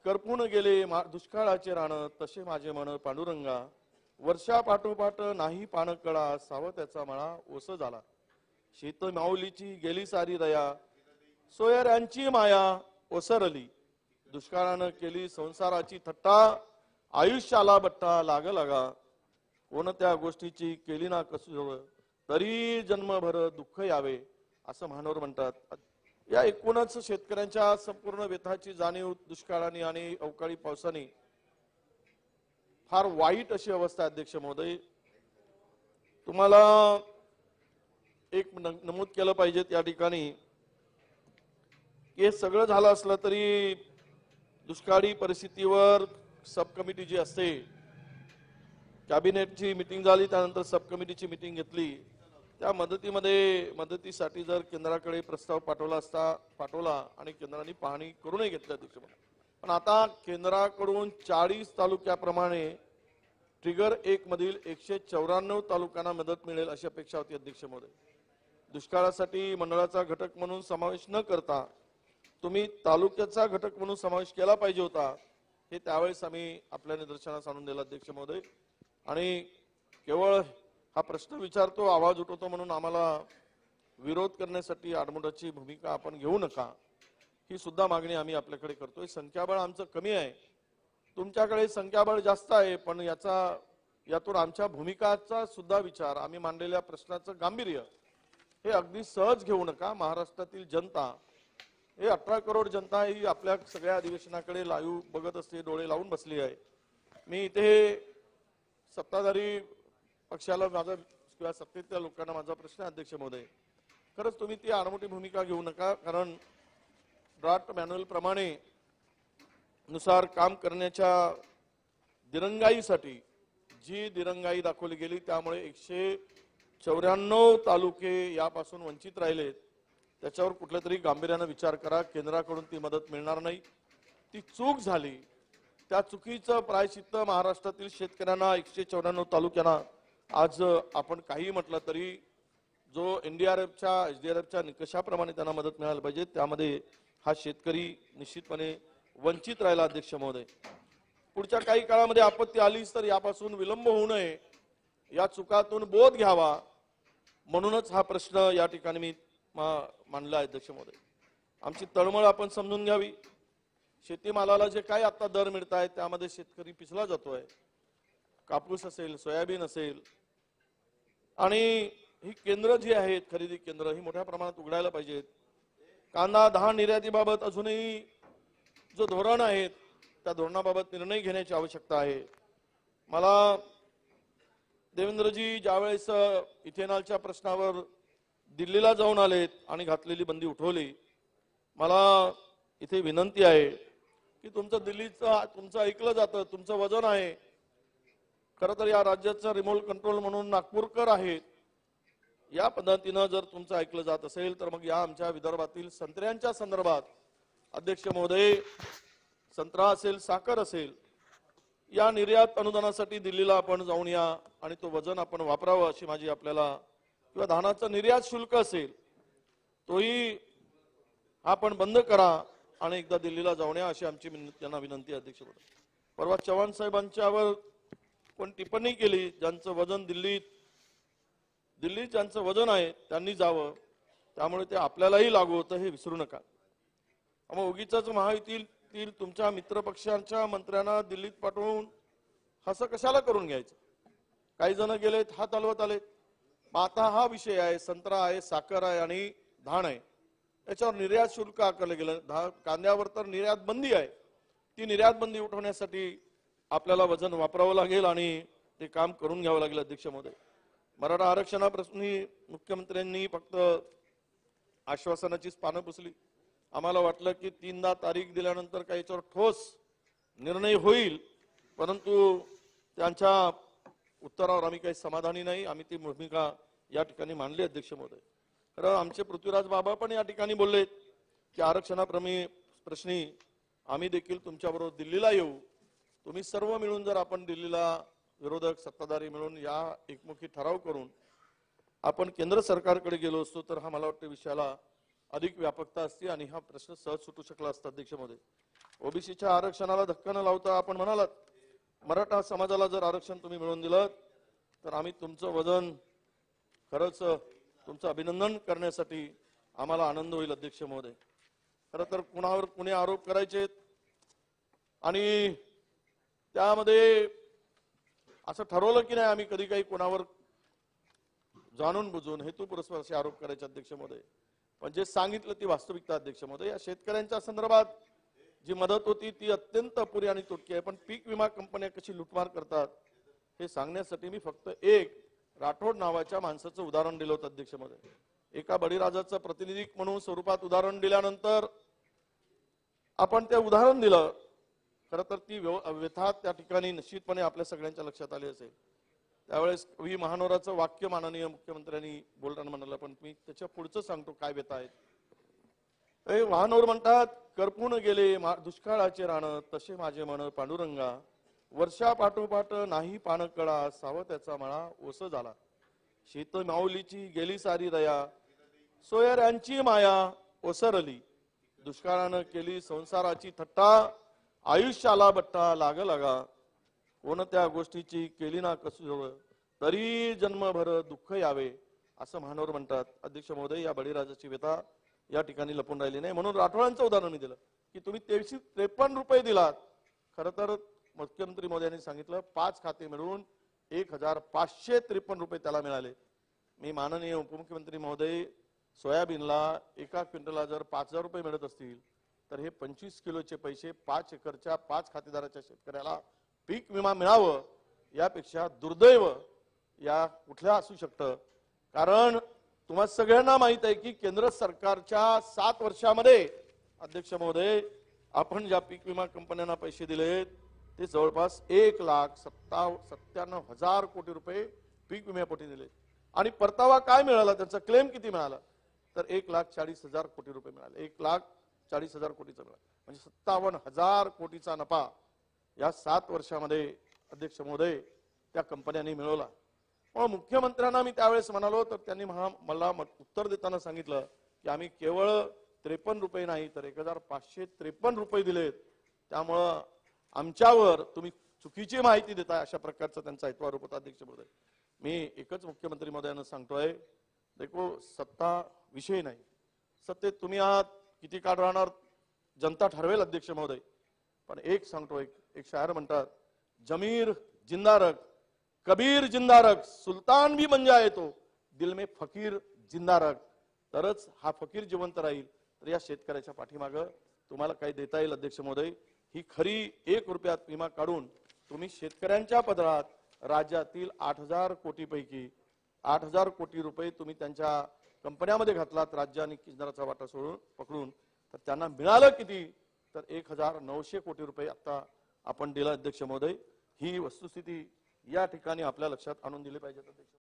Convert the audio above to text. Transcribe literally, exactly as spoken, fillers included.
करपून गेले दुष्काळाचे रान तसे माझे मन पांडुरंगा, वर्षा पाठोपाठ नाही पान कळा साव त्याचा मळा ओस झाला, शीत माऊलीची गेली सारी दया सोयऱ्यांची माया ओसरली, दुष्काळानं केली संसाराची थट्टा आयुष्याला बट्टा लाग लागा, कोणत्या गोष्टीची केली ना कसुर तरी जन्मभर दुःख यावे असं महानोर म्हणतात। या एकूणच शेतकऱ्यांच्या संपूर्ण व्यथाची जाणीव दुष्काळाने आणि अवकाळी पावसाने फार वाईट अशी अवस्था अध्यक्ष महोदय। तुम्हाला एक नमूद केलं पाहिजे या ठिकाणी हे सगळं झालं असलं तरी दुष्काळी परिस्थितीवर सब कमिटी जी असते, कॅबिनेटची मीटिंग झाली, त्यानंतर सब कमिटीची मीटिंग घेतली, त्या मदतीमध्ये मदतीसाठी जर केंद्राकडे प्रस्ताव पाठवला असता पाठवला आणि केंद्राने पाहणी करूनही घेतली अध्यक्ष महोदय, पण आता केंद्राकडून चाळीस तालुक्याप्रमाणे ट्रिगर एक मधील एकशे चौऱ्याण्णव तालुक्यांना मदत मिळेल अशी अपेक्षा होती अध्यक्ष महोदय। दुष्काळासाठी मंडळाचा घटक म्हणून समावेश न करता तुम्ही तालुक्याचा घटक म्हणून समावेश केला पाहिजे होता, हे त्यावेळेस आम्ही आपल्या निदर्शनास आणून दिलं अध्यक्ष महोदय। आणि केवळ हा प्रश्न विचारतो आवाज उठवतो म्हणून आम्हाला विरोध करण्यासाठी आडमुठाची भूमिका आपण घेऊ नका, ही सुद्धा मागणी आम्ही आपल्याकडे करतोय। संख्याबळ आमचं कमी आहे, तुमच्याकडे संख्याबळ जास्त आहे, पण याचा यातून आमच्या भूमिकाचा सुद्धा विचार, आम्ही मांडलेल्या प्रश्नाचं गांभीर्य हे अगदी सहज घेऊ नका। महाराष्ट्रातील जनता हे अठरा करोड जनता ही आपल्या सगळ्या अधिवेशनाकडे लाईव्ह बघत असते, डोळे लावून बसली आहे। मी इथे सत्ताधारी पक्षाला माझा किंवा सत्तेतल्या लोकांना माझा प्रश्न अध्यक्ष महोदय, खरंच तुम्ही ती आडमोठी भूमिका घेऊ नका, कारण ड्राफ्ट मॅन्युअल प्रमाणे नुसार काम करण्याच्या दिरंगाईसाठी जी दिरंगाई दाखवली गेली त्यामुळे एकशे चौऱ्याण्णव तालुके यापासून वंचित राहिले, त्याच्यावर कुठल्या तरी गांभीर्याने विचार करा। केंद्राकडून ती मदत मिळणार नाही, ती चूक झाली, त्या चुकीचं प्रायश्चित्त महाराष्ट्रातील शेतकऱ्यांना एकशे चौऱ्याण्णव तालुक्यांना आज आपण काही म्हटलं तरी जो एनडीआरएफच्या एसडीआरएफच्या निकषाप्रमाणे त्यांना मदत मिळायला पाहिजे, त्यामध्ये हा शेतकरी निश्चितपणे वंचित राहिला अध्यक्ष महोदय। पुढच्या काही काळामध्ये आपत्ती आलीच तर यापासून विलंब होऊ नये, या चुकातून बोध घ्यावा, म्हणूनच हा प्रश्न या ठिकाणी मी मांडला आहे अध्यक्ष महोदय। आमची तळमळ आपण समजून घ्यावी। शेतीमालाला जे काय आता दर मिळत आहे त्यामध्ये शेतकरी पिछला जातोय, कापूस असेल, सोयाबीन असेल, आणि ही केंद्र जी आहेत खरेदी केंद्र ही मोठ्या प्रमाणात उघडायला पाहिजेत। कांदा धान निर्यातीबाबत अजूनही जो धोरण आहे त्या धोरणाबाबत निर्णय घेण्याची आवश्यकता आहे। मला देवेंद्रजी ज्यावेळेस इथेनॉलच्या प्रश्नावर दिल्लीला जाऊन आलेत आणि घातलेली बंदी उठवली, मला इथे विनंती आहे की तुमचं दिल्लीचं तुमचं ऐकलं जातं, तुमचं वजन आहे, खरं तर या राज्याचा रिमोट कंट्रोल म्हणून नागपूरकर आहेत, या पद्धतीनं जर तुमचं ऐकलं जात असेल तर मग या आमच्या विदर्भातील संत्र्यांच्या संदर्भात अध्यक्ष महोदय, संत्रा असेल, साखर असेल, या निर्यात अनुदानासाठी दिल्लीला आपण जाऊन या आणि तो वजन आपण वापरावं अशी माझी आपल्याला, किंवा धानाचं निर्यात शुल्क असेल तोही आपण बंद करा आणि एकदा दिल्लीला जाऊन या अशी आमची त्यांना विनंती आहे अध्यक्ष महोदय। परवा चव्हाण साहेबांच्यावर कोण टिप्पणी केली, ज्यांचं वजन दिल्लीत दिल्लीत ज्यांचं वजन आहे त्यांनी जावं, त्यामुळे ते आपल्यालाही लागू होतं हे विसरू नका। मग उगीचच महायुतीतील तुमच्या मित्रपक्षांच्या मंत्र्यांना दिल्लीत पाठवून असं कशाला करून घ्यायचं? काही जण गेलेत, हात हलवत आलेत। आता हा विषय आहे, संत्रा आहे, साखर आहे आणि धान आहे, याच्यावर निर्यात शुल्क आकारलं गेलं। कांद्यावर तर निर्यात बंदी आहे, ती निर्यात बंदी उठवण्यासाठी आपल्याला वजन वापरावं लागेल आणि ते काम करून घ्यावं लागेल अध्यक्ष महोदय। मराठा आरक्षणाप्रश्नी मुख्यमंत्र्यांनी फक्त आश्वासनाचीच पानं पुसली। आम्हाला वाटलं की तीनदा तारीख दिल्यानंतर काही याच्यावर ठोस निर्णय होईल, परंतु त्यांच्या उत्तरावर आम्ही काही समाधानी नाही। आम्ही ती भूमिका या ठिकाणी मांडली अध्यक्ष महोदय। कारण आमचे पृथ्वीराज बाबा पण या ठिकाणी बोललेत की आरक्षणाप्रमी प्रश्नी आम्ही देखील तुमच्याबरोबर दिल्लीला येऊ, तुम्ही सर्व मिळून जर आपण दिल्लीला विरोधक सत्ताधारी मिळून या एकमुखी ठराव करून आपण केंद्र सरकारकडे गेलो असतो तर हा मला वाटतं विषयाला अधिक व्यापकता असती आणि हा प्रश्न सहज सुटू शकला असता. अध्यक्ष महोदय, ओबीसीच्या आरक्षणाला धक्का न लावता आपण म्हणालात मराठा समाजाला जर आरक्षण तुम्ही मिळवून दिलं तर आम्ही तुमचं वजन खरंच तुमचं अभिनंदन करण्यासाठी आम्हाला आनंद होईल. अध्यक्ष महोदय, खरं तर कुणावर कुणी आरोप करायचे आणि त्यामध्ये असं ठरवलं की नाही आम्ही कधी काही कोणावर जाणून बुजून हेतुपुरस्पर असे आरोप करायचे. अध्यक्ष महोदय, पण जे सांगितलं ती वास्तविकता. अध्यक्ष महोदय, या शेतकऱ्यांच्या संदर्भात जी मदत होती ती अत्यंत अपुरी आणि तुटकी आहे. पण पीक विमा कंपन्या कशी लुटमार करतात हे सांगण्यासाठी मी फक्त एक राठोड नावाच्या माणसाचं उदाहरण दिलं होतं. अध्यक्ष महोदय, एका बळीराजाचं प्रतिनिधी म्हणून स्वरूपात उदाहरण दिल्यानंतर आपण ते उदाहरण दिलं. खरं तर ती व्यथा त्या ठिकाणी निश्चितपणे आपल्या सगळ्यांच्या लक्षात आली असेल. त्यावेळेस कवी महानोराचं वाक्य माननीय मुख्यमंत्र्यांनी बोलताना म्हणालं, पण मी त्याच्या पुढचं सांगतो काय व्यथा आहेत. महानोर म्हणतात, करपून गेले दुष्काळाचे रान तसे माझे मन पांडुरंगा, वर्षा पाठोपाठ नाही पान कळा साव त्याचा मळा ओस झाला, शेत माऊलीची गेली सारी दया सोयऱ्यांची माया ओसरली, दुष्काळानं केली संसाराची थट्टा आयुष्याला बट्टा लाग लागा, कोणत्या गोष्टीची केली ना कसुर तरी जन्मभर दुःख यावे असं महानोर म्हणतात. अध्यक्ष महोदय, या बळीराजाची व्यथा या ठिकाणी लपून राहिली नाही. म्हणून राठोडांचं उदाहरण मी दिलं की तुम्ही तेवीसशे त्रेपन्न रुपये दिलात. खरं तर मुख्यमंत्री मोदयांनी सांगितलं पाच खाते मिळून एक हजार पाचशे त्रेपन्न रुपये त्याला मिळाले. मी माननीय उपमुख्यमंत्री महोदय, सोयाबीनला एका क्विंटलला जर पाच हजार रुपये मिळत असतील तर हे पंचवीस किलोचे पैसे पाच एकरच्या पाच खातेदाराच्या शेतकऱ्याला पीक विमा मिळावं यापेक्षा दुर्दैव या कुठल्या असू शकतं. कारण तुम्हाला सगळ्यांना माहित आहे की केंद्र सरकारच्या सात वर्षामध्ये अध्यक्ष महोदय आपण ज्या पीक विमा कंपन्यांना पैसे दिलेत ते जवळपास एक लाख सत्ताव सत्त्याण्णव हजार कोटी रुपये पीक विम्यापोटी दिले आणि परतावा काय मिळाला, त्यांचा क्लेम किती मिळाला तर एक लाख चाळीस हजार कोटी रुपये मिळाले. एक लाख चाळीस हजार कोटीचा मिळाला म्हणजे सत्तावन्न हजार कोटीचा नफा या सात वर्षामध्ये अध्यक्ष महोदय त्या कंपन्यांनी मिळवला. मग मुख्यमंत्र्यांना मी त्यावेळेस म्हणालो तर त्यांनी मला उत्तर देताना सांगितलं की आम्ही केवळ त्रेपन्न रुपये नाही तर एक हजार पाचशे त्रेपन्न रुपये दिलेत, त्यामुळं आमच्यावर तुम्ही चुकीची माहिती देताय अशा प्रकारचा त्यांचा हेतुआरोप होता. अध्यक्ष महोदय, मी एकच मुख्यमंत्री महोदयांना सांगतोय, देखो सत्ता विषय नाही, सत्तेत तुम्ही आहात किती काळ राहणार जनता ठरवेल. अध्यक्ष महोदय, पण एक सांगतो, एक एक शायर म्हणतात, जमीर जिंदा रख कबीर जिंदा रख सुलतान भी बन जाए तो दिल में फकीर जिंदा रख, तरच हा फकीर जिवंत राहील. तर या शेतकऱ्याच्या पाठीमागं तुम्हाला काही देता येईल. अध्यक्ष महोदय, ही खरी एक रुपयात विमा काढून तुम्ही शेतकऱ्यांच्या पदरात राज्यातील आठ हजार कोटी पैकी आठ हजार कोटी रुपये तुम्ही त्यांच्या कंपन्यामध्ये घातलात राज्य आणि केंद्राचा वाटा सोडून पकडून, तर त्यांना मिळालं किती तर एक हजार नऊशे कोटी रुपये आता आपण दिला. अध्यक्ष महोदय, ही वस्तुस्थिती या ठिकाणी आपल्या लक्षात आणून दिली पाहिजे. अध्यक्ष